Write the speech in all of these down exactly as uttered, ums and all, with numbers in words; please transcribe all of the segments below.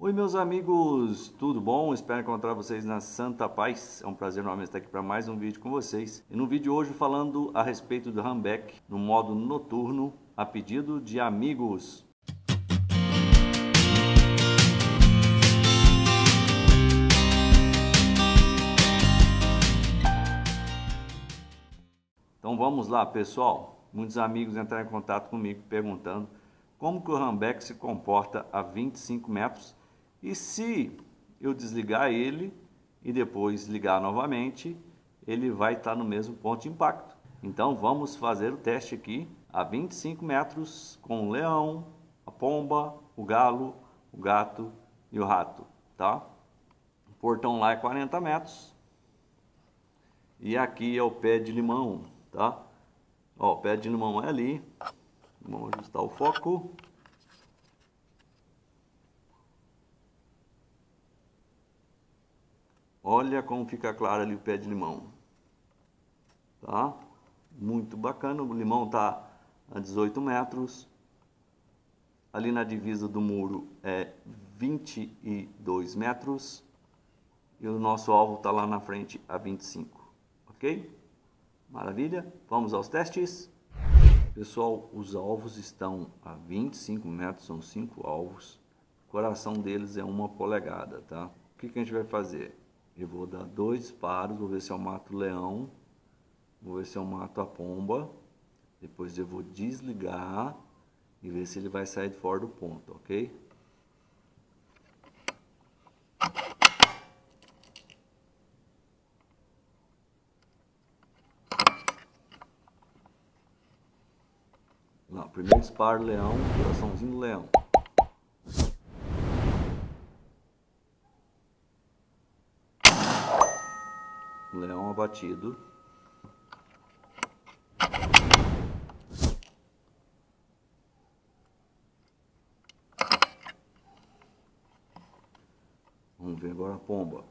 Oi meus amigos, tudo bom? Espero encontrar vocês na Santa Paz. É um prazer novamente estar aqui para mais um vídeo com vocês. E no vídeo de hoje falando a respeito do Humbeck no modo noturno a pedido de amigos. Então vamos lá pessoal, muitos amigos entraram em contato comigo perguntando como que o Humbeck se comporta a vinte e cinco metros e se eu desligar ele e depois ligar novamente, ele vai estar no mesmo ponto de impacto. Então vamos fazer o teste aqui a vinte e cinco metros com o leão, a pomba, o galo, o gato e o rato, tá? O portão lá é quarenta metros e aqui é o pé de limão, tá? Ó, o pé de limão é ali. Vamos ajustar o foco. Olha como fica claro ali o pé de limão, tá? Muito bacana, o limão tá a dezoito metros. Ali na divisa do muro é vinte e dois metros. E o nosso alvo tá lá na frente a vinte e cinco, ok? Maravilha, vamos aos testes. Pessoal, os alvos estão a vinte e cinco metros, são cinco alvos. O coração deles é uma polegada, tá? O que que a gente vai fazer? Eu vou dar dois disparos, vou ver se eu mato o leão, vou ver se eu mato a pomba, depois eu vou desligar e ver se ele vai sair de fora do ponto, ok? Lá, primeiro disparo, leão, coraçãozinho do leão. Leão abatido. Vamos ver agora a pomba.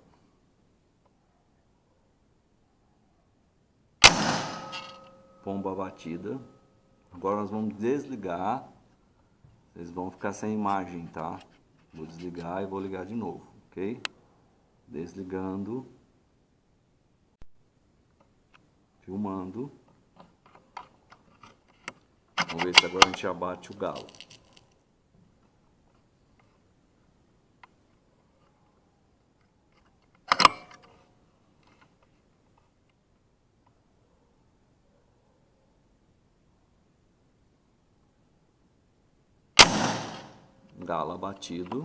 Pomba abatida. Agora nós vamos desligar. Vocês vão ficar sem imagem, tá? Vou desligar e vou ligar de novo, ok? Desligando. Filmando. Vamos ver se agora a gente abate o galo. Galo abatido.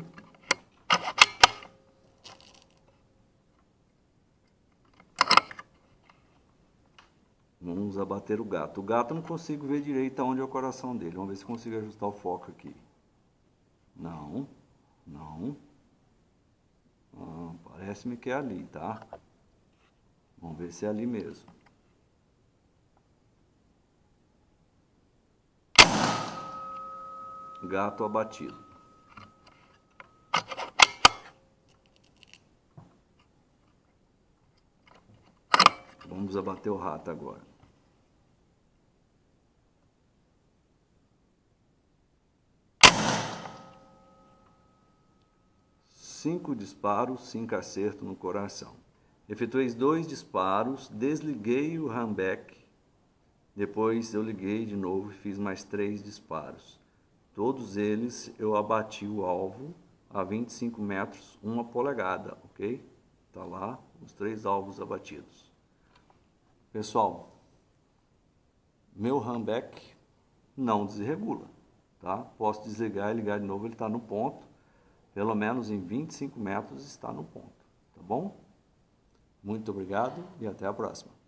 Vamos abater o gato. O gato eu não consigo ver direito aonde é o coração dele. Vamos ver se consigo ajustar o foco aqui. Não, não. Ah, parece-me que é ali, tá? Vamos ver se é ali mesmo. Gato abatido. Vamos abater o rato agora. Cinco disparos, cinco acertos no coração. Efetuei dois disparos, desliguei o Humbeck, depois eu liguei de novo e fiz mais três disparos. Todos eles eu abati o alvo a vinte e cinco metros, uma polegada, ok? Tá lá os três alvos abatidos. Pessoal, meu Humbeck não desregula, tá? Posso desligar e ligar de novo, ele está no ponto. Pelo menos em vinte e cinco metros está no ponto, tá bom? Muito obrigado e até a próxima.